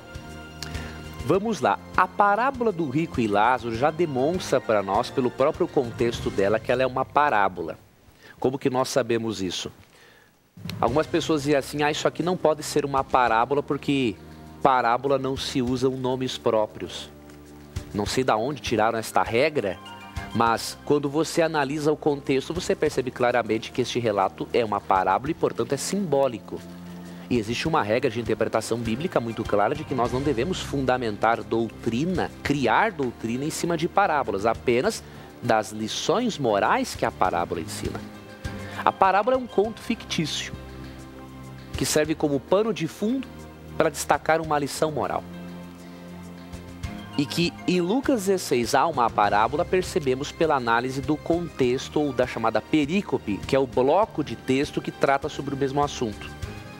Vamos lá. A parábola do rico e Lázaro já demonstra para nós, pelo próprio contexto dela, que ela é uma parábola. Como que nós sabemos isso? Algumas pessoas dizem assim, ah, isso aqui não pode ser uma parábola porque parábola não se usam nomes próprios. Não sei de onde tiraram esta regra, mas quando você analisa o contexto, você percebe claramente que este relato é uma parábola e, portanto, é simbólico. E existe uma regra de interpretação bíblica muito clara de que nós não devemos fundamentar doutrina, criar doutrina em cima de parábolas, apenas das lições morais que a parábola ensina. A parábola é um conto fictício, que serve como pano de fundo para destacar uma lição moral. E que em Lucas dezesseis há uma parábola, percebemos pela análise do contexto ou da chamada perícope, que é o bloco de texto que trata sobre o mesmo assunto.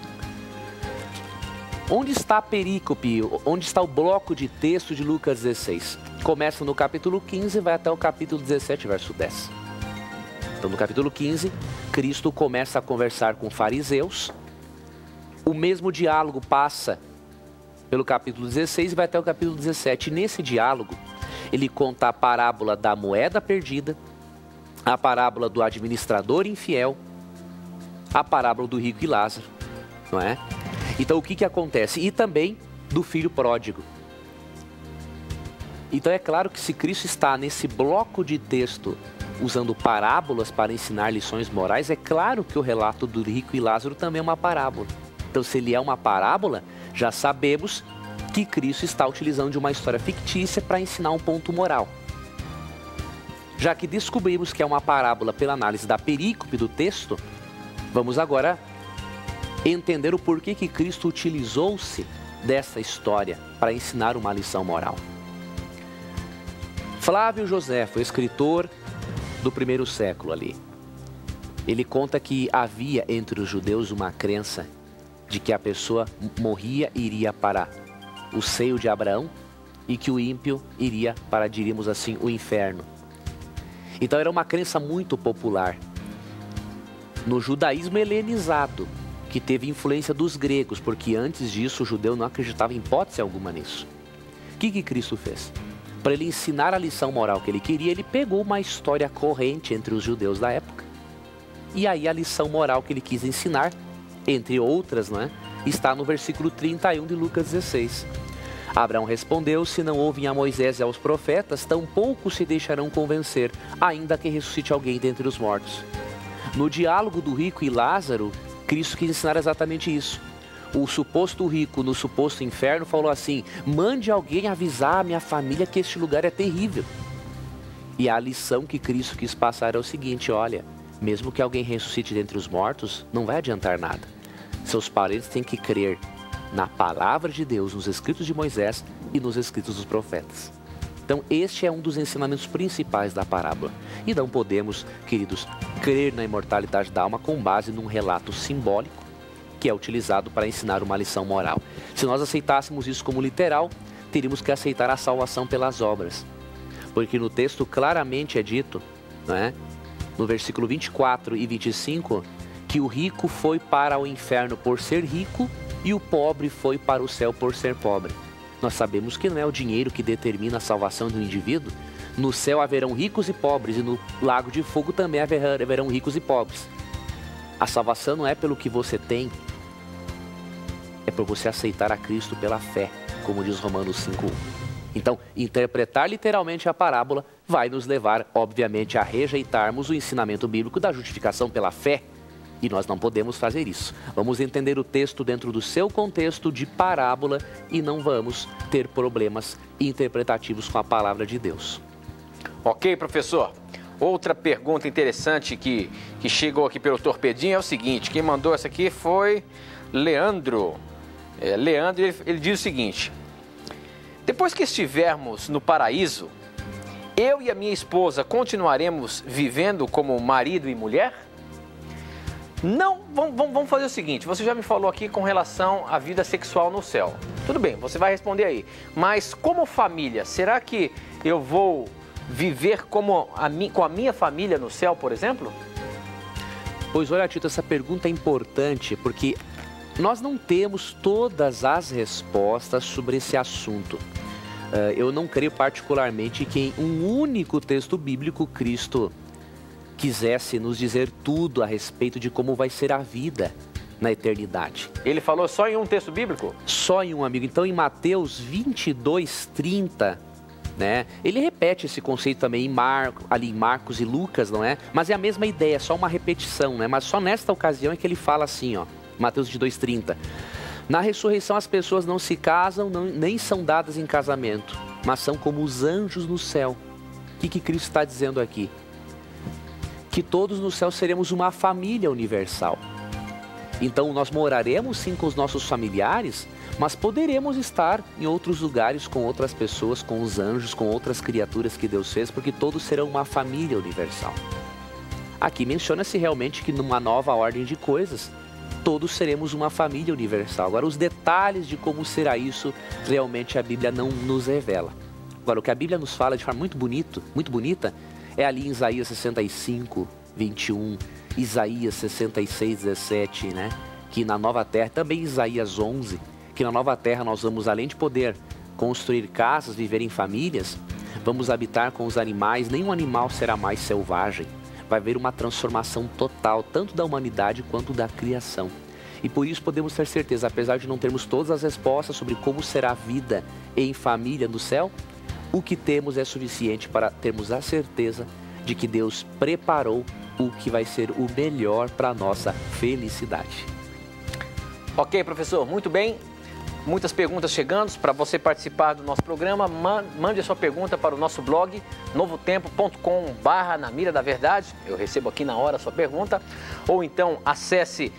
Onde está a perícope? Onde está o bloco de texto de Lucas dezesseis? Começa no capítulo quinze e vai até o capítulo dezessete, verso dez. Então no capítulo quinze, Cristo começa a conversar com fariseus. O mesmo diálogo passa pelo capítulo dezesseis e vai até o capítulo dezessete. E nesse diálogo, ele conta a parábola da moeda perdida, a parábola do administrador infiel, a parábola do rico e Lázaro, não é? Então o que que acontece? E também do filho pródigo. Então é claro que se Cristo está nesse bloco de texto usando parábolas para ensinar lições morais, é claro que o relato do rico e Lázaro também é uma parábola. Então se ele é uma parábola, já sabemos que Cristo está utilizando de uma história fictícia para ensinar um ponto moral. Já que descobrimos que é uma parábola pela análise da perícope do texto, vamos agora entender o porquê que Cristo utilizou-se dessa história para ensinar uma lição moral. Flávio Joséfo, escritor do primeiro século ali, ele conta que havia entre os judeus uma crença de que a pessoa morria e iria para o seio de Abraão e que o ímpio iria para, diríamos assim, o inferno. Então era uma crença muito popular no judaísmo helenizado, que teve influência dos gregos, porque antes disso o judeu não acreditava em hipótese alguma nisso. O que que Cristo fez? Para ele ensinar a lição moral que ele queria, ele pegou uma história corrente entre os judeus da época. E aí a lição moral que ele quis ensinar, entre outras, não é? Está no versículo trinta e um de Lucas dezesseis. Abraão respondeu: se não ouvem a Moisés e aos profetas, tampouco se deixarão convencer, ainda que ressuscite alguém dentre os mortos. No diálogo do rico e Lázaro, Cristo quis ensinar exatamente isso. O suposto rico no suposto inferno falou assim: mande alguém avisar a minha família que este lugar é terrível. E a lição que Cristo quis passar é o seguinte: olha, mesmo que alguém ressuscite dentre os mortos, não vai adiantar nada. Seus parentes têm que crer na palavra de Deus, nos escritos de Moisés e nos escritos dos profetas. Então este é um dos ensinamentos principais da parábola. E não podemos, queridos, crer na imortalidade da alma com base num relato simbólico que é utilizado para ensinar uma lição moral. Se nós aceitássemos isso como literal, teríamos que aceitar a salvação pelas obras. Porque no texto claramente é dito, não é? No versículo vinte e quatro e vinte e cinco, que o rico foi para o inferno por ser rico e o pobre foi para o céu por ser pobre. Nós sabemos que não é o dinheiro que determina a salvação do indivíduo. No céu haverão ricos e pobres, e no lago de fogo também haverão ricos e pobres. A salvação não é pelo que você tem, é por você aceitar a Cristo pela fé, como diz Romanos cinco um. Então, interpretar literalmente a parábola vai nos levar, obviamente, a rejeitarmos o ensinamento bíblico da justificação pela fé. E nós não podemos fazer isso. Vamos entender o texto dentro do seu contexto de parábola e não vamos ter problemas interpretativos com a palavra de Deus. Ok, professor. Outra pergunta interessante que, que chegou aqui pelo Torpedinho é o seguinte. Quem mandou essa aqui foi Leandro. É, Leandro, ele, ele diz o seguinte: depois que estivermos no paraíso, eu e a minha esposa continuaremos vivendo como marido e mulher? Não, vamos, vamos fazer o seguinte, você já me falou aqui com relação à vida sexual no céu. Tudo bem, você vai responder aí. Mas como família, será que eu vou viver como a mi, com a minha família no céu, por exemplo? Pois olha, Tito, essa pergunta é importante porque nós não temos todas as respostas sobre esse assunto. Uh, eu não creio particularmente que em um único texto bíblico Cristo quisesse nos dizer tudo a respeito de como vai ser a vida na eternidade. Ele falou só em um texto bíblico? Só em um, amigo. Então, em Mateus vinte e dois, trinta, né? Ele repete esse conceito também em Marcos, ali em Marcos e Lucas, não é? Mas é a mesma ideia, só uma repetição, né? Mas só nesta ocasião é que ele fala assim, ó, Mateus vinte e dois, trinta. Na ressurreição as pessoas não se casam, não, nem são dadas em casamento, mas são como os anjos no céu. O que que Cristo está dizendo aqui? Que todos no céu seremos uma família universal. Então nós moraremos sim com os nossos familiares, mas poderemos estar em outros lugares com outras pessoas, com os anjos, com outras criaturas que Deus fez, porque todos serão uma família universal. Aqui menciona-se realmente que numa nova ordem de coisas, todos seremos uma família universal. Agora, os detalhes de como será isso, realmente a Bíblia não nos revela. Agora, o que a Bíblia nos fala de forma muito bonito, muito bonita, é ali em Isaías sessenta e cinco, vinte e um, Isaías sessenta e seis, dezessete, né? Que na nova terra, também Isaías onze, que na nova terra nós vamos, além de poder construir casas, viver em famílias, vamos habitar com os animais, nenhum animal será mais selvagem. Vai haver uma transformação total, tanto da humanidade quanto da criação. E por isso podemos ter certeza, apesar de não termos todas as respostas sobre como será a vida em família no céu, o que temos é suficiente para termos a certeza de que Deus preparou o que vai ser o melhor para a nossa felicidade. Ok, professor, muito bem. muitas perguntas chegando. Para você participar do nosso programa, mande a sua pergunta para o nosso blog, novo tempo ponto com barra na mira da verdade. Eu recebo aqui na hora a sua pergunta. Ou então acesse,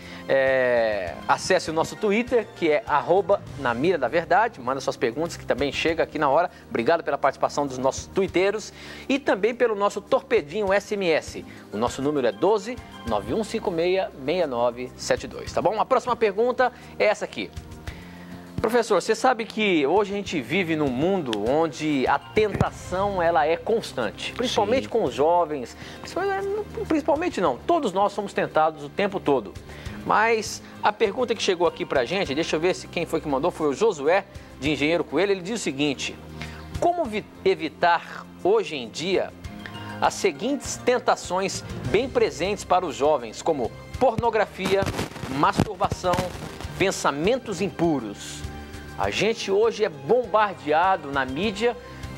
é, acesse o nosso Twitter, que é arroba na mira da verdade. Manda suas perguntas, que também chega aqui na hora. Obrigado pela participação dos nossos tuiteiros. E também pelo nosso torpedinho S M S. O nosso número é doze, nove um cinco seis, seis nove sete dois, tá bom? A próxima pergunta é essa aqui. Professor, você sabe que hoje a gente vive num mundo onde a tentação ela é constante, principalmente Sim. com os jovens, principalmente não, todos nós somos tentados o tempo todo. Mas a pergunta que chegou aqui pra gente, deixa eu ver se quem foi que mandou, foi o Josué, de Engenheiro Coelho. Ele diz o seguinte: como evitar hoje em dia as seguintes tentações bem presentes para os jovens, como pornografia, masturbação, pensamentos impuros? A gente hoje é bombardeado na mídia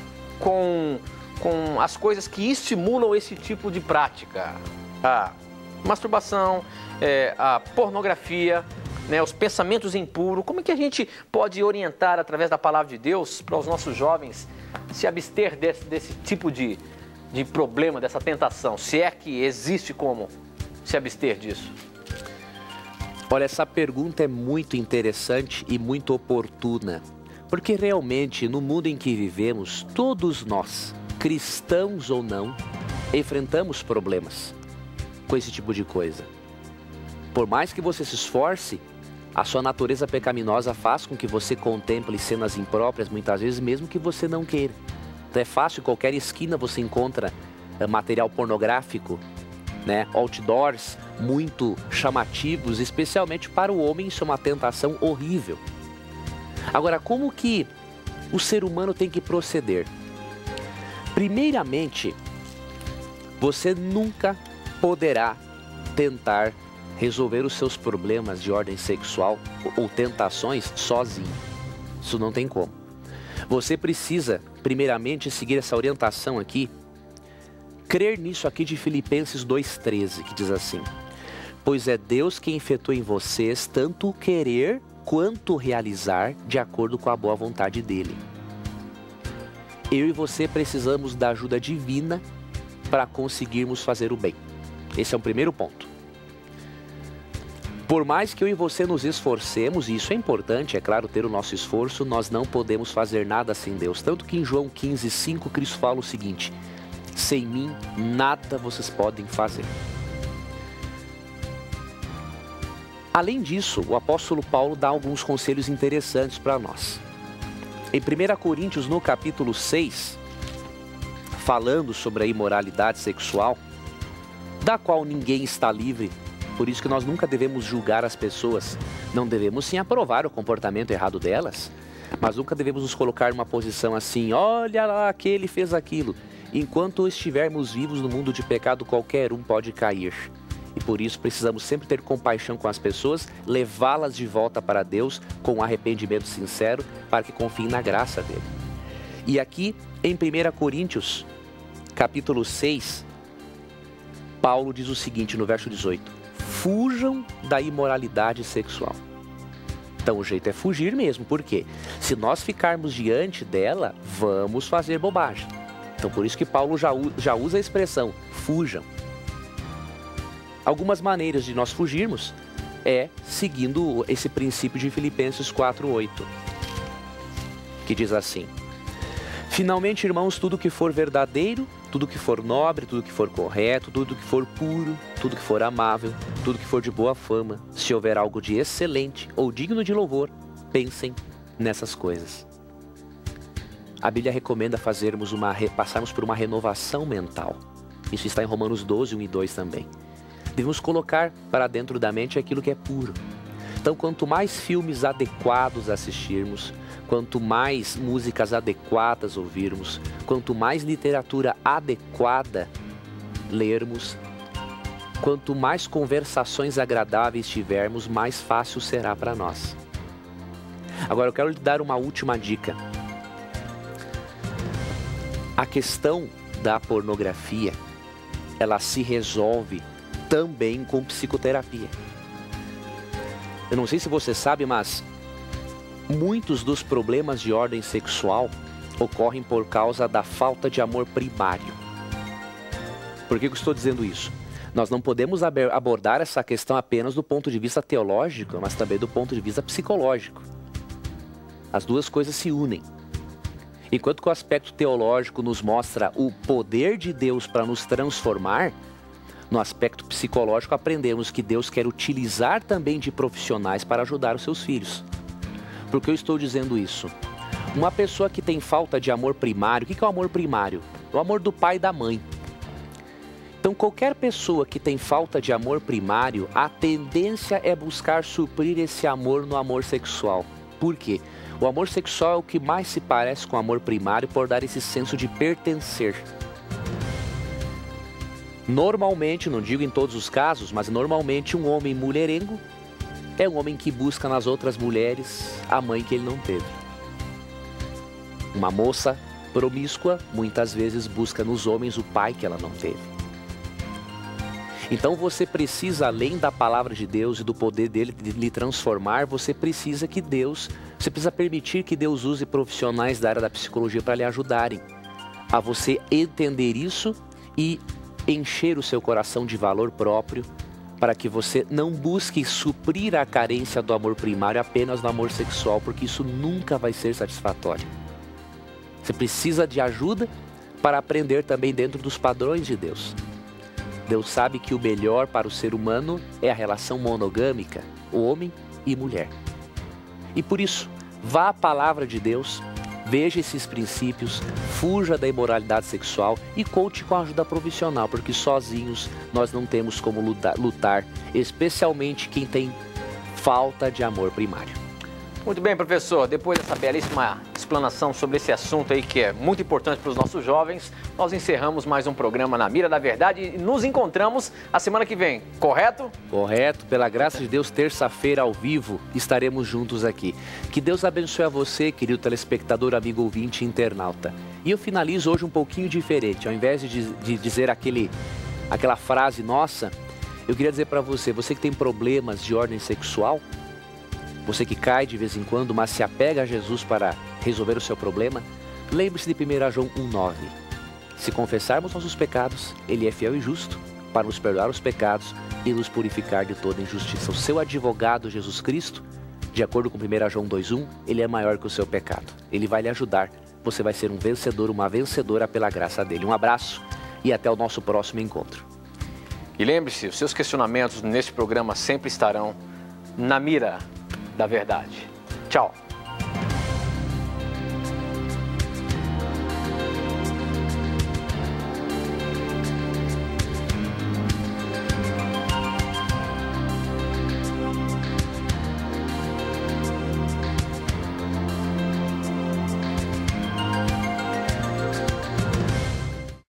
com, com as coisas que estimulam esse tipo de prática. A masturbação, é, a pornografia, né, os pensamentos impuros. Como é que a gente pode orientar através da palavra de Deus para os nossos jovens se abster desse, desse tipo de, de problema, dessa tentação? Se é que existe como se abster disso? Olha, essa pergunta é muito interessante e muito oportuna, porque realmente no mundo em que vivemos, todos nós, cristãos ou não, enfrentamos problemas com esse tipo de coisa. Por mais que você se esforce, a sua natureza pecaminosa faz com que você contemple cenas impróprias, muitas vezes, mesmo que você não queira. Então é fácil, em qualquer esquina você encontra é, material pornográfico, né? Outdoors muito chamativos, especialmente para o homem. Isso é uma tentação horrível. Agora, como que o ser humano tem que proceder? Primeiramente, você nunca poderá tentar resolver os seus problemas de ordem sexual ou tentações sozinho. Isso não tem como. Você precisa, primeiramente, seguir essa orientação aqui, crer nisso aqui de Filipenses dois, treze, que diz assim: pois é Deus quem efetua em vocês tanto o querer quanto o realizar de acordo com a boa vontade dele. Eu e você precisamos da ajuda divina para conseguirmos fazer o bem. Esse é o primeiro ponto. Por mais que eu e você nos esforcemos, e isso é importante, é claro, ter o nosso esforço, nós não podemos fazer nada sem Deus. Tanto que em João quinze, cinco, Cristo fala o seguinte: sem mim, nada vocês podem fazer. Além disso, o apóstolo Paulo dá alguns conselhos interessantes para nós. Em primeira Coríntios, no capítulo seis, falando sobre a imoralidade sexual, da qual ninguém está livre, por isso que nós nunca devemos julgar as pessoas, não devemos sim aprovar o comportamento errado delas, mas nunca devemos nos colocar numa posição assim: olha lá, aquele fez aquilo. Enquanto estivermos vivos no mundo de pecado, qualquer um pode cair. E por isso precisamos sempre ter compaixão com as pessoas, levá-las de volta para Deus com um arrependimento sincero, para que confiem na graça dele. E aqui em primeira Coríntios, capítulo seis, Paulo diz o seguinte no verso dezoito: fujam da imoralidade sexual. Então o jeito é fugir mesmo, porque se nós ficarmos diante dela, vamos fazer bobagem. Então por isso que Paulo já, já usa a expressão fujam. Algumas maneiras de nós fugirmos é seguindo esse princípio de Filipenses quatro, oito, que diz assim: finalmente, irmãos, tudo que for verdadeiro, tudo que for nobre, tudo que for correto, tudo que for puro, tudo que for amável, tudo que for de boa fama, se houver algo de excelente ou digno de louvor, pensem nessas coisas. A Bíblia recomenda fazermos uma, passarmos por uma renovação mental. Isso está em Romanos doze, um e dois também. Devemos colocar para dentro da mente aquilo que é puro. Então, quanto mais filmes adequados assistirmos, quanto mais músicas adequadas ouvirmos, quanto mais literatura adequada lermos, quanto mais conversações agradáveis tivermos, mais fácil será para nós. Agora, eu quero lhe dar uma última dica. A questão da pornografia, ela se resolve também com psicoterapia. Eu não sei se você sabe, mas muitos dos problemas de ordem sexual ocorrem por causa da falta de amor primário. Por que eu estou dizendo isso? Nós não podemos abordar essa questão apenas do ponto de vista teológico, mas também do ponto de vista psicológico. As duas coisas se unem. Enquanto que o aspecto teológico nos mostra o poder de Deus para nos transformar, no aspecto psicológico aprendemos que Deus quer utilizar também de profissionais para ajudar os seus filhos. Por que eu estou dizendo isso? Uma pessoa que tem falta de amor primário, o que é o amor primário? O amor do pai e da mãe. Então, qualquer pessoa que tem falta de amor primário, a tendência é buscar suprir esse amor no amor sexual. Por quê? O amor sexual é o que mais se parece com o amor primário por dar esse senso de pertencer. Normalmente, não digo em todos os casos, mas normalmente um homem mulherengo é um homem que busca nas outras mulheres a mãe que ele não teve. Uma moça promíscua muitas vezes busca nos homens o pai que ela não teve. Então você precisa, além da palavra de Deus e do poder dele de lhe transformar, você precisa que Deus, você precisa permitir que Deus use profissionais da área da psicologia para lhe ajudarem a você entender isso e encher o seu coração de valor próprio, para que você não busque suprir a carência do amor primário apenas no amor sexual, porque isso nunca vai ser satisfatório. Você precisa de ajuda para aprender também dentro dos padrões de Deus. Deus sabe que o melhor para o ser humano é a relação monogâmica, homem e mulher. E por isso, vá à palavra de Deus, veja esses princípios, fuja da imoralidade sexual e conte com a ajuda profissional, porque sozinhos nós não temos como lutar, lutar, especialmente quem tem falta de amor primário. Muito bem, professor. Depois dessa belíssima explanação sobre esse assunto aí que é muito importante para os nossos jovens, nós encerramos mais um programa Na Mira da Verdade e nos encontramos a semana que vem, correto? Correto. Pela graça de Deus, terça-feira ao vivo estaremos juntos aqui. Que Deus abençoe a você, querido telespectador, amigo ouvinte e internauta. E eu finalizo hoje um pouquinho diferente. Ao invés de, de dizer aquele, aquela frase nossa, eu queria dizer para você, você que tem problemas de ordem sexual, você que cai de vez em quando, mas se apega a Jesus para resolver o seu problema, lembre-se de primeiro João um nove. Se confessarmos nossos pecados, Ele é fiel e justo para nos perdoar os pecados e nos purificar de toda injustiça. O seu advogado, Jesus Cristo, de acordo com primeiro João dois um, Ele é maior que o seu pecado. Ele vai lhe ajudar. Você vai ser um vencedor, uma vencedora pela graça dEle. Um abraço e até o nosso próximo encontro. E lembre-se, os seus questionamentos neste programa sempre estarão na mira da verdade. Tchau.